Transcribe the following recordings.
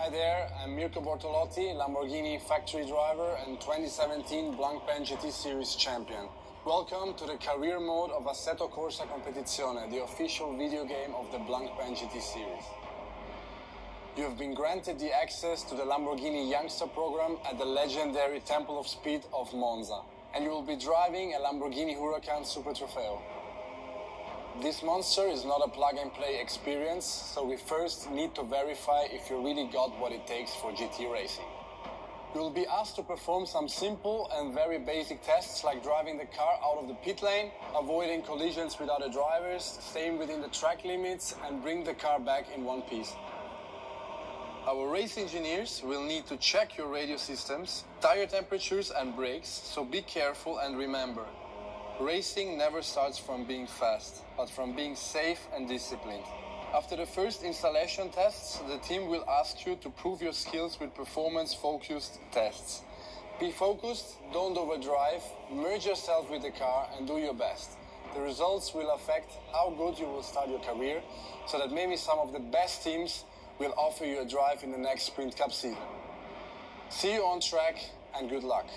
Hi there, I'm Mirko Bortolotti, Lamborghini factory driver and 2017 Blancpain GT Series champion. Welcome to the career mode of Assetto Corsa Competizione, the official video game of the Blancpain GT Series. You have been granted the access to the Lamborghini Youngster program at the legendary Temple of Speed of Monza, and you will be driving a Lamborghini Huracan Super Trofeo. This monster is not a plug-and-play experience, so we first need to verify if you really got what it takes for GT racing. You will be asked to perform some simple and very basic tests like driving the car out of the pit lane, avoiding collisions with other drivers, staying within the track limits and bring the car back in one piece. Our race engineers will need to check your radio systems, tire temperatures and brakes, so be careful and remember, racing never starts from being fast, but from being safe and disciplined. After the first installation tests, the team will ask you to prove your skills with performance-focused tests. Be focused, don't overdrive, merge yourself with the car and do your best. The results will affect how good you will start your career, so that maybe some of the best teams will offer you a drive in the next Sprint Cup season. See you on track and good luck.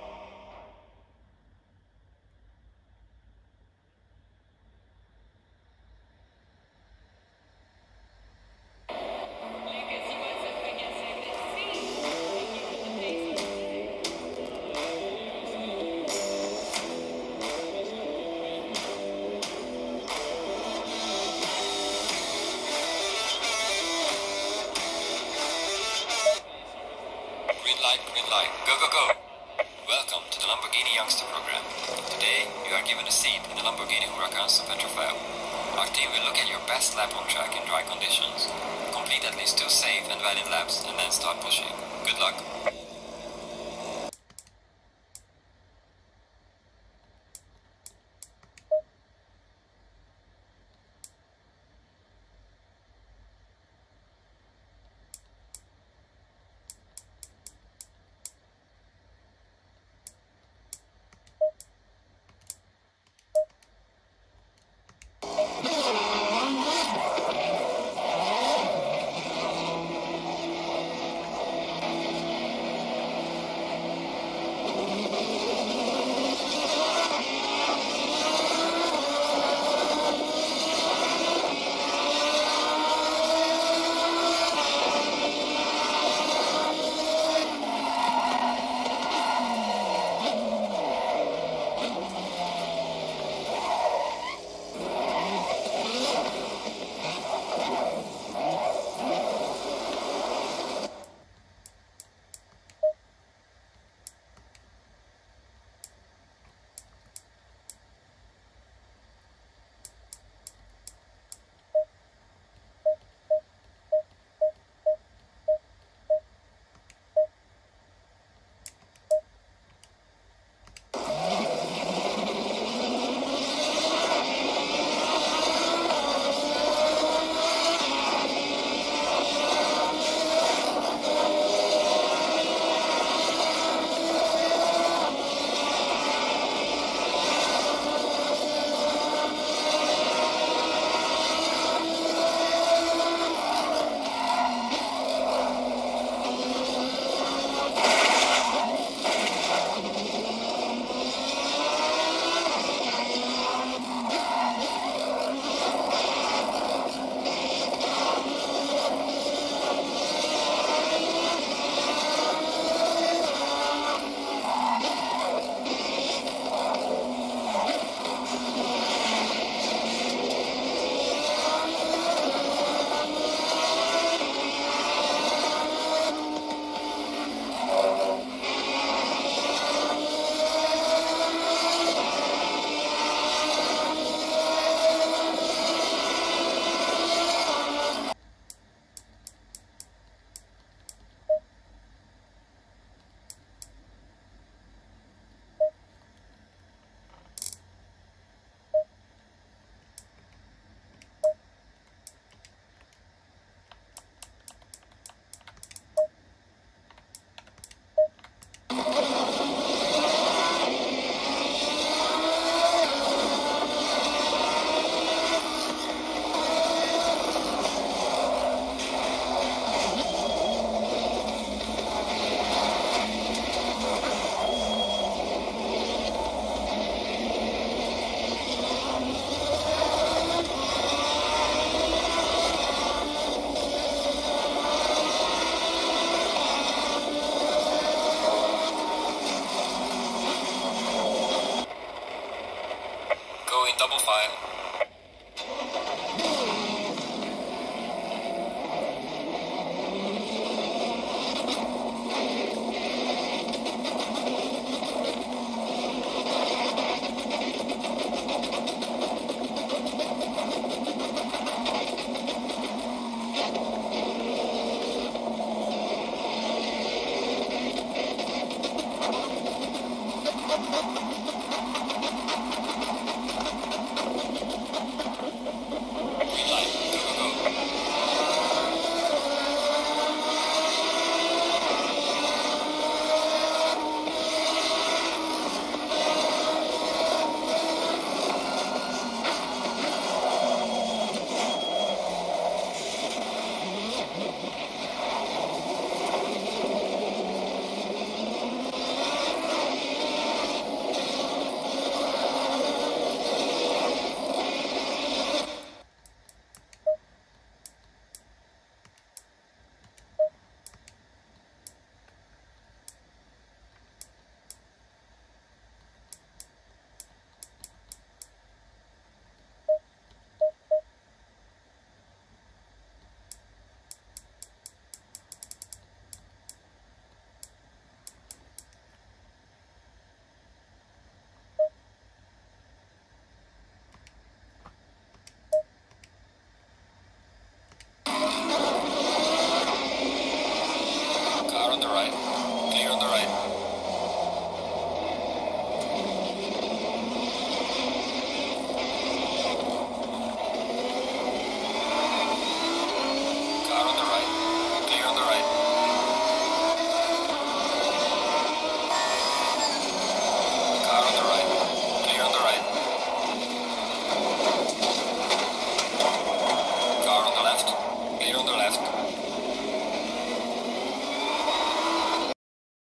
Green light, go, go, go! Welcome to the Lamborghini Youngster program. Today, you are given a seat in the Lamborghini Huracan Super Trofeo. Our team will look at your best lap on track in dry conditions. Complete at least 2 safe and valid laps and then start pushing. Good luck!